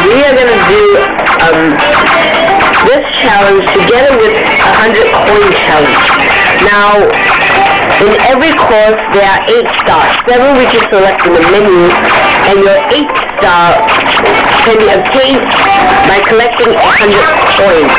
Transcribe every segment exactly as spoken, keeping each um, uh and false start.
we are gonna do um this challenge together with a hundred coin challenge. Now, in every course there are eight stars, seven which you select in the menu, and your eighth star can be obtained by collecting a hundred coins.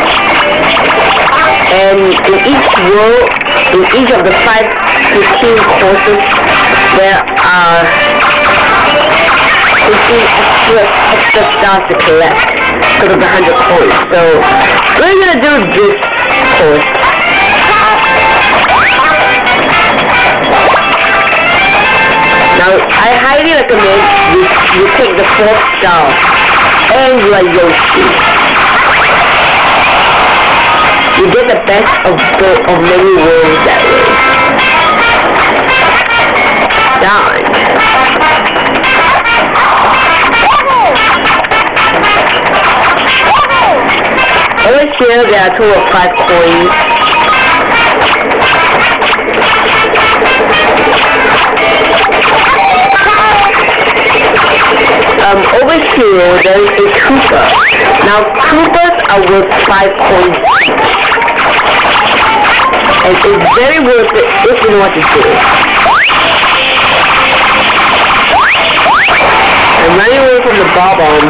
And in each row, in each of the five fifteen courses, there are fifteen extra extra stars to collect because of the hundred coins. So we're gonna do this course. Now I highly recommend you, you take the fourth star and you are Yoshi. You get the best of both of many worlds that way. Done. Over here there are two or five coins. Um, over here there is a Koopa. Now Koopas are worth five coins each. And it's very worth it if you know what to do. I'm running away from the Bob-omb.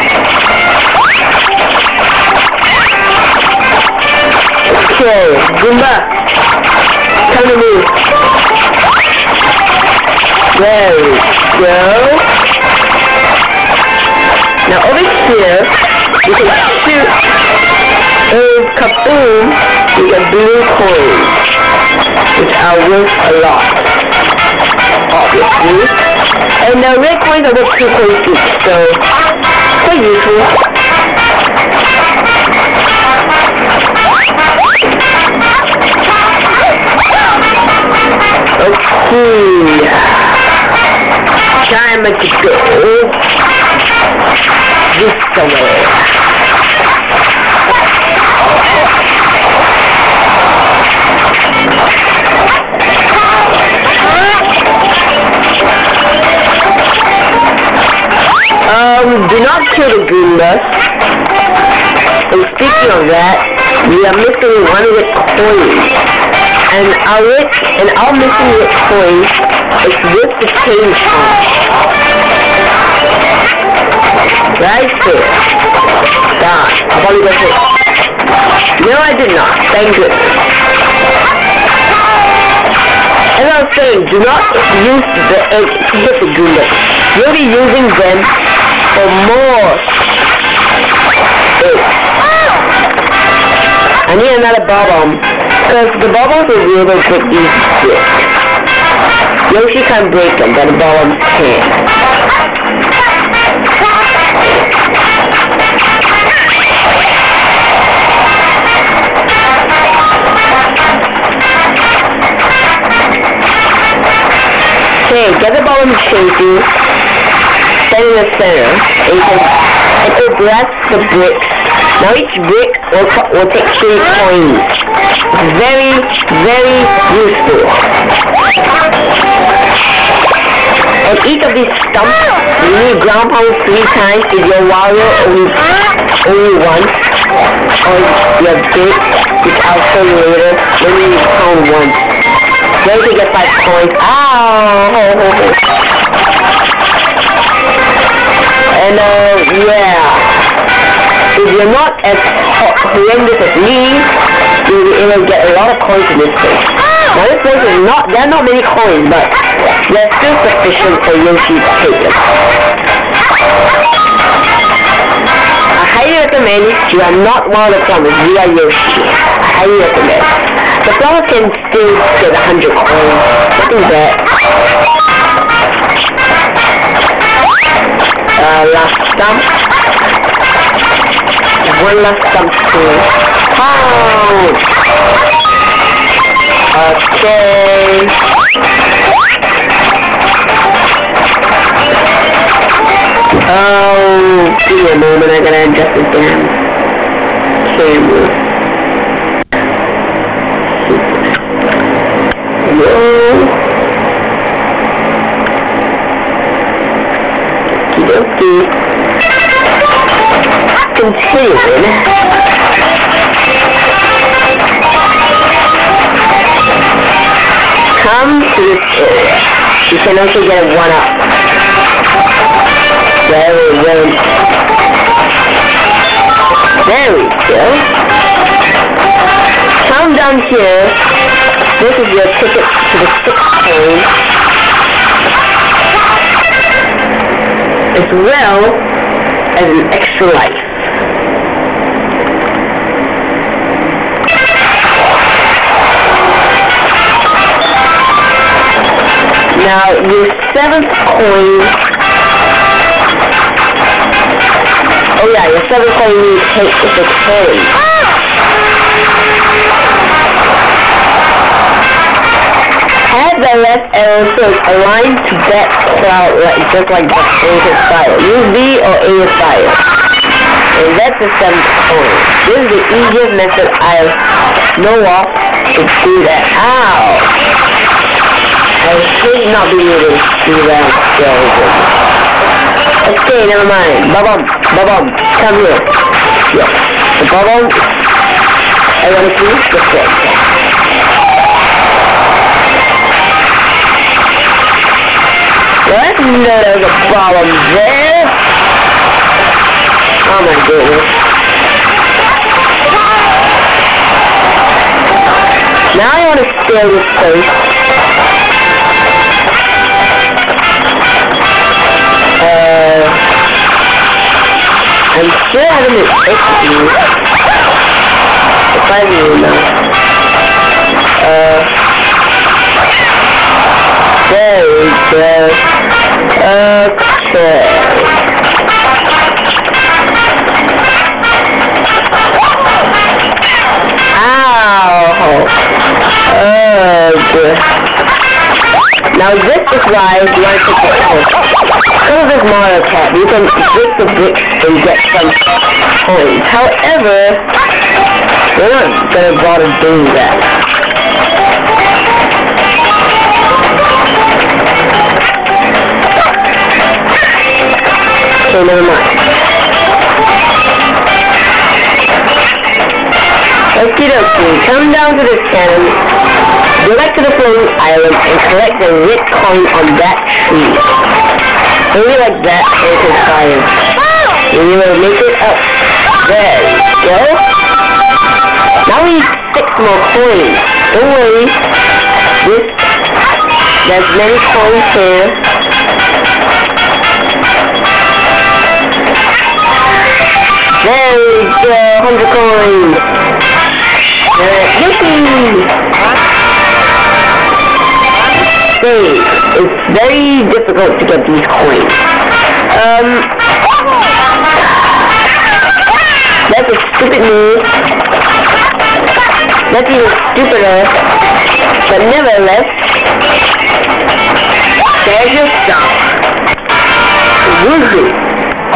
Okay, Goomba, come to me. There we go. Now over here, you can shoot a kaboom with a blue coin, which are worth a lot, obviously. And the red coins are worth two coins each, so quite useful. Okay, time to go this way. Um, do not kill the Goombas. And speaking of that, we are missing one of the coins. And our rich and our missing rich coins is worth the change on. Right there. Done. I'll probably go hit. No, I did not. Thank goodness. As I was saying, do not use the eggs to hit the Goombas. You'll be using them for more eggs. I need another Bob-omb, because the Bob-ombs will be able to break these bricks. Yoshi can't break them, but the Bob-ombs can. Okay, get the Bob-omb chasing, stand in the center, and, you can, and it will blast the bricks. Now each brick will, will take three coins. It's very, very useful. On each of these stumps, you need ground pound three times if your Wario only, only once. Or your big, which I'll show you later, when you need pound once. Then you get five coins. Ow! And uh, yeah. If you're not as horrendous as me, you'll be able to get a lot of coins in this place. Now this place is not, there are not many coins, but they're still sufficient for Yoshi to take them. I highly recommend it. You are not one of the plumbers, you are Yoshi. I highly recommend. The plumber can still get a hundred coins. Nothing bad. Uh, last stump. One last stump too. Pound! Okay. Oh, give me a moment, I gotta adjust this damn camera. Whoa. Okie dokie. continuing, come to this area. You can also get a one-up. There we go. There we go. Come down here. This is your ticket to the sixth coin, as well as an extra life. Now, your seventh coin, oh yeah, your seventh coin you take is a ten. Have the left arrow so it's aligned to that cloud, like, just like the A is fire. Use B or A is fire. And that's the seventh coin. This is the easiest method I know of to do that. Ow! I should not be able to do that. Okay, never mind. Bob-omb, Bob-omb, come here. Yes, the Bob-omb, I want to see the trick. What? No, there's a problem there. Oh my goodness. Now I want to scale this place. Uh, I'm sure I haven't been executed. If I really know. Uh, there we go. Okay. Ow! Oh, good. Now this is why you want to take the coin. Because of this Mario Kart, you can break the bricks and get some coins. However, we're not gonna bother doing that. Okay, never mind. Okie dokie, come down to this cannon, go back to the floating island, and collect the red coin on that tree. Maybe like that, and it's fire. And you will make it up. There you go. Now we need six more coins. Don't worry. This, there's many coins here. There we go, one hundred coins. Uh, yippee! Save. It's very difficult to get these coins. Um, that's a stupid move. That's even stupider. But nevertheless, there's your stuff. Woohoo!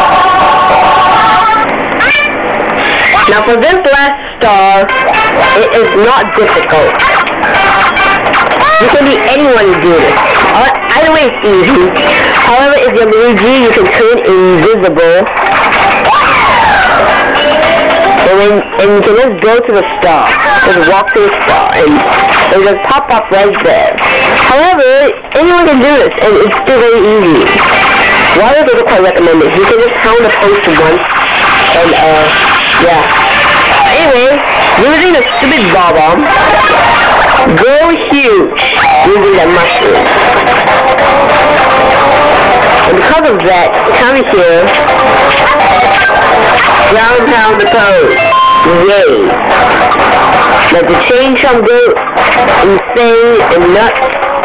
Now for this last star, it is not difficult. You can be anyone to do this. Either way it's easy. However, if you're Luigi, you can turn invisible. And, when, and you can just go to the star. Just walk to the star and it'll just pop up right there. However, anyone can do this and it's still very easy. Water doesn't quite recommend it. You can just pound the post once and uh yeah. Anyway, using the stupid Bob-omb, go huge using the mushroom. And because of that, come here, down pound the pose. Yay. Now to change from go insane and nuts,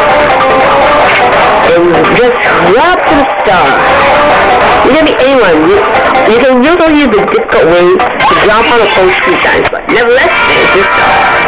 and just run up to the star. You can be anyone. You, you can usually use the difficult way to jump on a post three times, but nevertheless, there's this star.